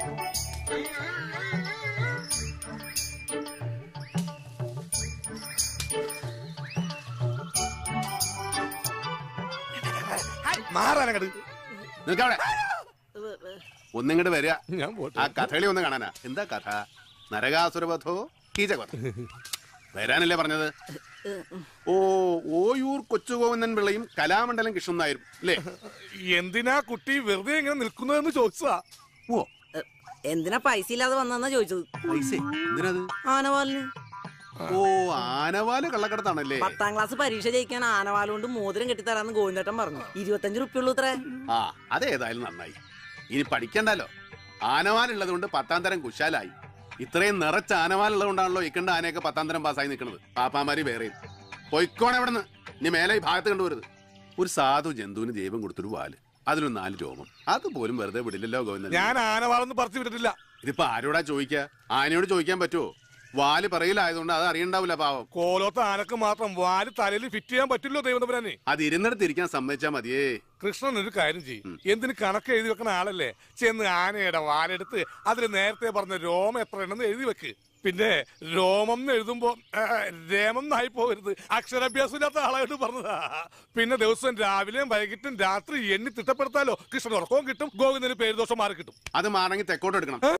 ഒന്നിങ്ങോട്ട് വരിക. ആ കഥകളി ഒന്ന് കാണാനാ. എന്താ കഥ? നരകാസുരവധോ കീചകവധ. വരാനല്ലേ പറഞ്ഞത്? ഓ, ഓയൂർ കൊച്ചുഗോവിന്ദൻ പിള്ളയും കലാമണ്ഡലം കൃഷ്ണൻ നായരും അല്ലേ? എന്തിനാ കുട്ടി വെറുതെ ഇങ്ങനെ നിൽക്കുന്നതെന്ന് ചോദിച്ചതാ. ഓ, എന്തിനാ പൈസ ഇല്ലാതെ വന്നെന്നാ ചോദിച്ചത്. പൈസ എന്തിനത്? ആനവാലിന്. ഓ, ആനവാല് കള്ളക്കടത്താണല്ലേ? 10ാം ക്ലാസ് പരീക്ഷ ജയിക്കാൻ ആനവാല് കൊണ്ട് മോതിരം കെട്ടിത്തരാന്ന് ഗോവിന്ദേട്ടൻ പറഞ്ഞു. 25 റുപ്യ ഉള്ളൂ ഇത്രേ. ആ, അതേതായാലും നന്നായി. ഇനി പഠിക്കണ്ടല്ലോ. ആനവാലുള്ളത് കൊണ്ട് 10ാം തരം കുശാലായി. ഇത്രയും നിറച്ച ആനവാലുള്ളത് കൊണ്ടാണല്ലോ ഇക്കണ്ട ആനയൊക്കെ 10ാം തരം പാസ്സായി നിൽക്കുന്നത്. പാപ്പാമാര് വേറെയും പൊയ്ക്കോണെ എവിടെന്ന്. ഇനി മേലെ ഈ ഭാഗത്ത് കണ്ടുവരുത്. ഒരു സാധു ജന്തുവിന് ദൈവം കൊടുത്തൊരു വാല്, അതിലൊരു 4 രോമം, അതുപോലും വെറുതെ വിടില്ലല്ലോ ഗോവിന്ദൻ. ഞാൻ ആനവാളൊന്നും പറിച്ചു വിട്ടിട്ടില്ല. ഇതിപ്പോ ആരോടാ ചോദിക്കാ? ആനയോട് ചോദിക്കാൻ പറ്റുമോ? വാല് പറയിലായതുകൊണ്ട് അത് അറിയണ്ടാവില്ല പാവം. കോലോത്ത ആനക്ക് മാത്രം വാല് തലയിൽ ഫിറ്റ് ചെയ്യാൻ പറ്റില്ലോ ദൈവതമ്പുരാനെ. അത് ഇരുന്നിടത്തിരിക്കാൻ സമ്മതിച്ചാ മതിയേ. കൃഷ്ണൻ ഒരു കാര്യം ചെയ്യും. എന്തിന് കണക്ക് എഴുതി വെക്കണ ആളല്ലേ? ചെന്ന് ആനയുടെ വാലെടുത്ത് അതിൽ നേരത്തെ പറഞ്ഞ രോമം എത്ര ഉണ്ടെന്ന് എഴുതി വെക്ക്. പിന്നെ രോമം എന്ന് എഴുതുമ്പോ രേമം എന്നായി പോകരുത്. അക്ഷരാഭ്യാസം ഇല്ലാത്ത ആളായിട്ട് പറഞ്ഞതാ. പിന്നെ ദിവസം രാവിലെയും വൈകിട്ടും രാത്രി എണ്ണി തിട്ടപ്പെടുത്താലോ. കൃഷ്ണൻ ഉറക്കവും കിട്ടും, ഗോവിന്ദന് പേരുദോഷം മാറി കിട്ടും. അത് മാറണമെങ്കിൽ തെക്കോട്ട് എടുക്കണം.